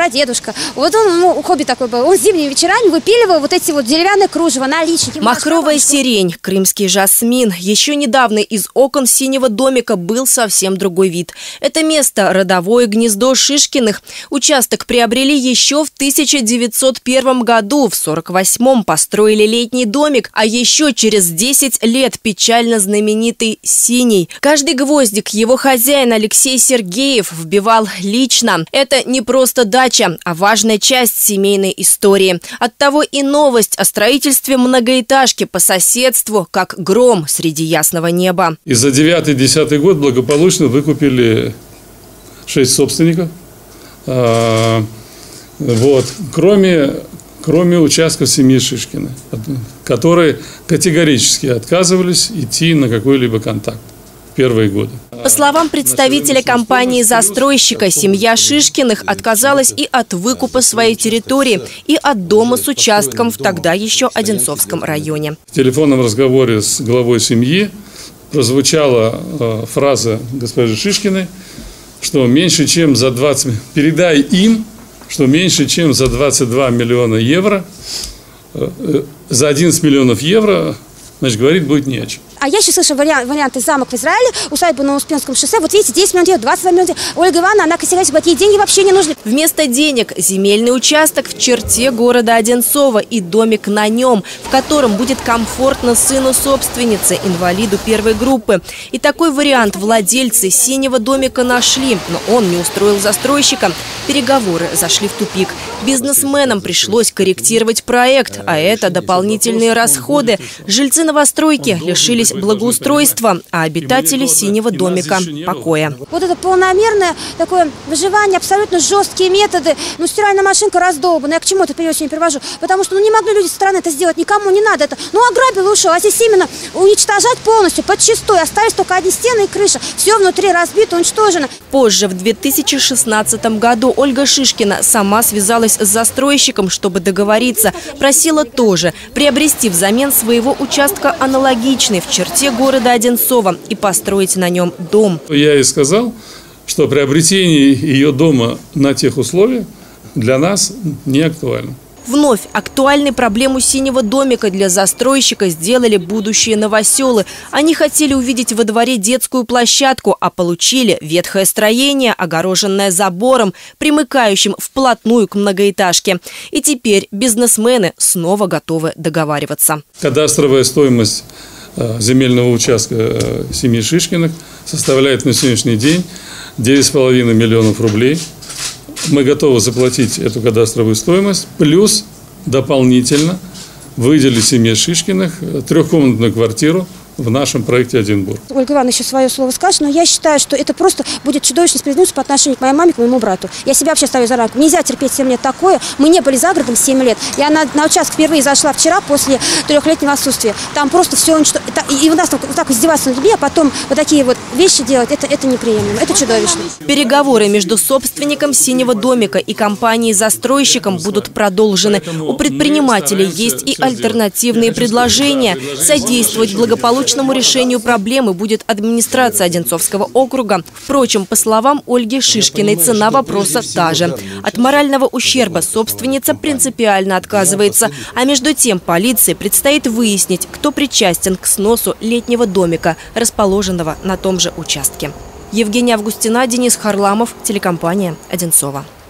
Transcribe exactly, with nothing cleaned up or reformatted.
прадедушка. Вот он, ну, хобби такое было. Он зимними вечерами выпиливал вот эти вот деревянные кружева, наличники. Махровая сирень, крымский жасмин. Еще недавно из окон синего домика был совсем другой вид. Это место – родовое гнездо Шишкиных. Участок приобрели еще в тысяча девятьсот первом году. В сорок восьмом построили летний домик, а еще через десять лет печально знаменитый синий. Каждый гвоздик его хозяин Алексей Сергеев вбивал лично. Это не просто дача, а важная часть семейной истории. Оттого и новость о строительстве многоэтажки по соседству, как гром среди ясного неба. И за девятый-десятый год благополучно выкупили шесть собственников. А, вот, кроме, кроме участков семьи Шишкиных, которые категорически отказывались идти на какой-либо контакт в первые годы. По словам представителя компании-застройщика, семья Шишкиных отказалась и от выкупа своей территории, и от дома с участком в тогда еще Одинцовском районе. В телефонном разговоре с главой семьи прозвучала э, фраза госпожи Шишкиной, что меньше чем за двадцать... Передай им, что меньше чем за двадцать два миллиона евро, э, э, за одиннадцать миллионов евро, значит, говорить будет не о чем. А я еще слышу вариант, варианты замок в Израиле, усадьба на Успенском шоссе. Вот видите, десять миллионов, двадцать два миллиона. Ольга Ивановна, она косякает, говорит, ей деньги вообще не нужны. Вместо денег земельный участок в черте города Одинцова и домик на нем, в котором будет комфортно сыну собственницы, инвалиду первой группы. И такой вариант владельцы синего домика нашли, но он не устроил застройщика. Переговоры зашли в тупик. Бизнесменам пришлось корректировать проект, а это дополнительные расходы. Жильцы новостройки лишились благоустройства, а обитатели синего домика – покоя. Вот это полномерное такое выживание, абсолютно жесткие методы. Ну, стиральная машинка раздолбана. Я к чему это период сегодня привожу? Потому что ну, не могли люди со стороны это сделать, никому не надо это. Ну, ограбил и ушел. А здесь именно уничтожать полностью, подчистую. Остались только одни стены и крыша. Все внутри разбито, уничтожено. Позже, в две тысячи шестнадцатом году, Ольга Шишкина сама связалась с застройщиком, чтобы договориться. Просила тоже приобрести взамен своего участка аналогичный в черте города Одинцова и построить на нем дом. Я ей сказал, что приобретение ее дома на тех условиях для нас не актуально. Вновь актуальной проблему синего домика для застройщика сделали будущие новоселы. Они хотели увидеть во дворе детскую площадку, а получили ветхое строение, огороженное забором, примыкающим вплотную к многоэтажке. И теперь бизнесмены снова готовы договариваться. Кадастровая стоимость земельного участка семьи Шишкиных составляет на сегодняшний день девять с половиной миллионов рублей. Мы готовы заплатить эту кадастровую стоимость, плюс дополнительно выделить семье Шишкиных трехкомнатную квартиру в нашем проекте «Одинбург». Ольга Ивановна еще свое слово скажет, но я считаю, что это просто будет чудовищная справедливость по отношению к моей маме, к моему брату. Я себя вообще ставлю за рамку. Нельзя терпеть семь лет такое. Мы не были за городом семь лет. Я на, на участок впервые зашла вчера после трехлетнего отсутствия. Там просто все уничтожено. И у нас так, так издеваться над людьми, а потом вот такие вот вещи делать, это, это неприемлемо, это чудовищно. Переговоры между собственником синего домика и компанией-застройщиком будут продолжены. У предпринимателей есть и альтернативные предложения. Содействовать благополучному решению проблемы будет администрация Одинцовского округа. Впрочем, по словам Ольги Шишкиной, цена вопроса та же. От морального ущерба собственница принципиально отказывается. А между тем полиции предстоит выяснить, кто причастен к сносу летнего домика, расположенного на том же участке. Евгения Августина, Денис Харламов, телекомпания «Одинцова».